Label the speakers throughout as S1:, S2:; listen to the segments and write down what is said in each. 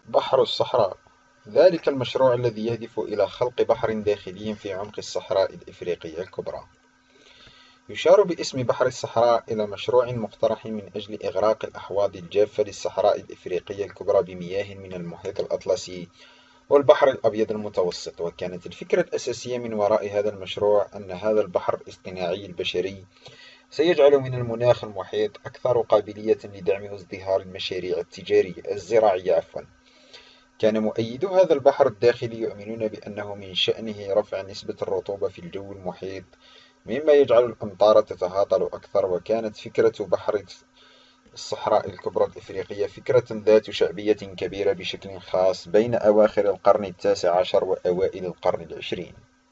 S1: بحر الصحراء، ذلك المشروع الذي يهدف إلى خلق بحر داخلي في عمق الصحراء الإفريقية الكبرى. يشار باسم بحر الصحراء إلى مشروع مقترح من أجل إغراق الأحواض الجافة للصحراء الإفريقية الكبرى بمياه من المحيط الأطلسي والبحر الأبيض المتوسط. وكانت الفكرة الأساسية من وراء هذا المشروع أن هذا البحر الاصطناعي البشري سيجعل من المناخ المحيط أكثر قابلية لدعم ازدهار المشاريع الزراعية. كان مؤيدو هذا البحر الداخلي يؤمنون بأنه من شأنه رفع نسبة الرطوبة في الجو المحيط، مما يجعل الأمطار تتهاطل أكثر. وكانت فكرة بحر الصحراء الكبرى الإفريقية فكرة ذات شعبية كبيرة بشكل خاص بين أواخر القرن التاسع عشر وأوائل القرن العشرين.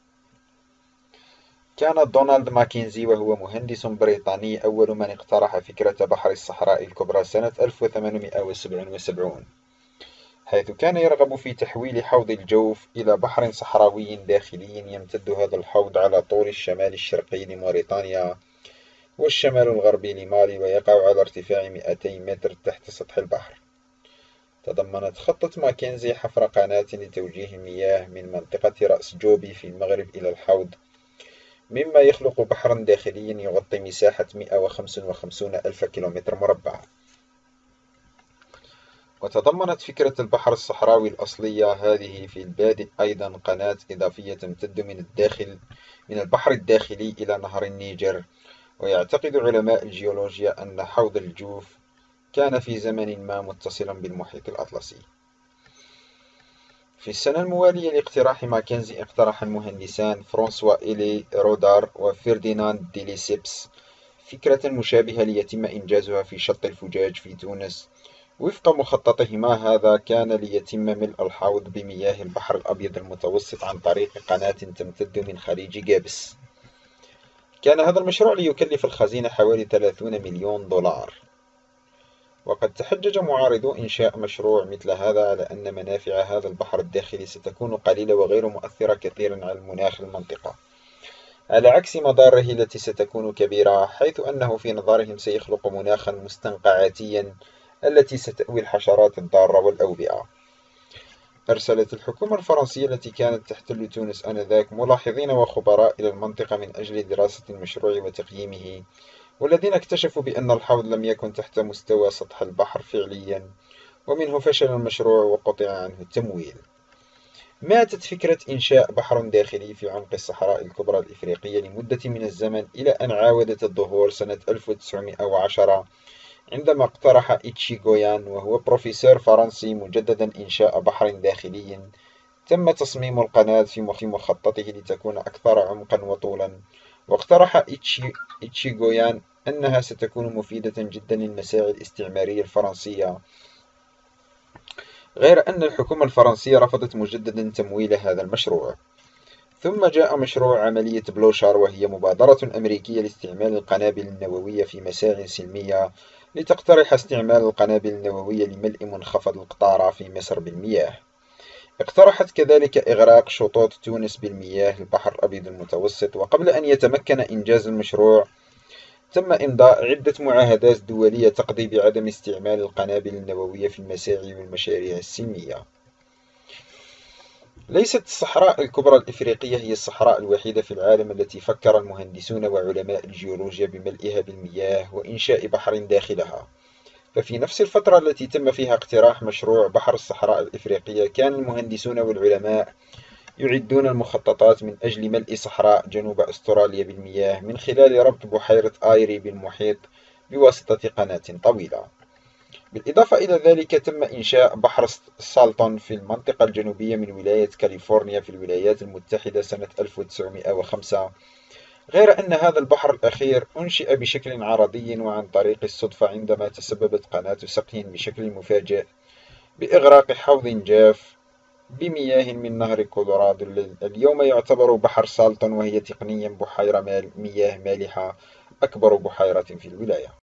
S1: كان دونالد ماكنزي وهو مهندس بريطاني أول من اقترح فكرة بحر الصحراء الكبرى سنة 1877، حيث كان يرغب في تحويل حوض الجوف إلى بحر صحراوي داخلي. يمتد هذا الحوض على طول الشمال الشرقي لموريتانيا والشمال الغربي لمالي، ويقع على ارتفاع 200 متر تحت سطح البحر. تضمنت خطة ماكنزي حفر قناة لتوجيه المياه من منطقة رأس جوبي في المغرب إلى الحوض، مما يخلق بحرا داخليا يغطي مساحة 155 ألف كيلومتر مربع. وتضمنت فكرة البحر الصحراوي الأصلية هذه في البادئ أيضا قناة إضافية تمتد من البحر الداخلي إلى نهر النيجر. ويعتقد علماء الجيولوجيا أن حوض الجوف كان في زمن ما متصلا بالمحيط الأطلسي. في السنة الموالية لاقتراح ماكنزي، اقترح المهندسان فرانسوا إيلي رودار وفرديناند دي ليسيبس فكرة مشابهة ليتم إنجازها في شط الفجاج في تونس. وفق مخططهما هذا كان ليتم ملء الحوض بمياه البحر الأبيض المتوسط عن طريق قناة تمتد من خليج جابس. كان هذا المشروع ليكلف الخزينة حوالي 30 مليون دولار. وقد تحجج معارضو إنشاء مشروع مثل هذا على أن منافع هذا البحر الداخلي ستكون قليلة وغير مؤثرة كثيرا على المناخ المنطقة، على عكس مضاره التي ستكون كبيرة، حيث أنه في نظرهم سيخلق مناخا مستنقعاتيا التي ستأوي الحشرات الضارة والأوبئة. أرسلت الحكومة الفرنسية التي كانت تحتل تونس آنذاك ملاحظين وخبراء إلى المنطقة من أجل دراسة المشروع وتقييمه، والذين اكتشفوا بأن الحوض لم يكن تحت مستوى سطح البحر فعليا، ومنه فشل المشروع وقطع عنه التمويل. ماتت فكرة إنشاء بحر داخلي في عمق الصحراء الكبرى الإفريقية لمدة من الزمن إلى أن عاودت الظهور سنة 1910، عندما اقترح إتشيغويان وهو بروفيسور فرنسي مجددا إنشاء بحر داخلي. تم تصميم القناة في مخططه لتكون أكثر عمقا وطولا، واقترح إتشيغويان أنها ستكون مفيدة جدا للمساعي الاستعمارية الفرنسية، غير أن الحكومة الفرنسية رفضت مجددا تمويل هذا المشروع. ثم جاء مشروع عملية بلوشار، وهي مبادرة أمريكية لاستعمال القنابل النووية في مساعٍ سلمية، لتقترح استعمال القنابل النووية لملء منخفض القطارة في مصر بالمياه. اقترحت كذلك إغراق شطوط تونس بالمياه البحر الأبيض المتوسط. وقبل أن يتمكن إنجاز المشروع، تم إمضاء عدة معاهدات دولية تقضي بعدم استعمال القنابل النووية في المساعي والمشاريع السلمية. ليست الصحراء الكبرى الإفريقية هي الصحراء الوحيدة في العالم التي فكر المهندسون وعلماء الجيولوجيا بملئها بالمياه وإنشاء بحر داخلها. ففي نفس الفترة التي تم فيها اقتراح مشروع بحر الصحراء الإفريقية، كان المهندسون والعلماء يعدون المخططات من أجل ملء صحراء جنوب أستراليا بالمياه من خلال ربط بحيرة آيري بالمحيط بواسطة قناة طويلة. بالإضافة إلى ذلك، تم إنشاء بحر سالتون في المنطقة الجنوبية من ولاية كاليفورنيا في الولايات المتحدة سنة 1905، غير أن هذا البحر الأخير أنشئ بشكل عرضي وعن طريق الصدفة، عندما تسببت قناة سقي بشكل مفاجئ بإغراق حوض جاف بمياه من نهر كولورادو. اليوم يعتبر بحر سالتون وهي تقنيا بحيرة مياه مالحة، أكبر بحيرة في الولاية.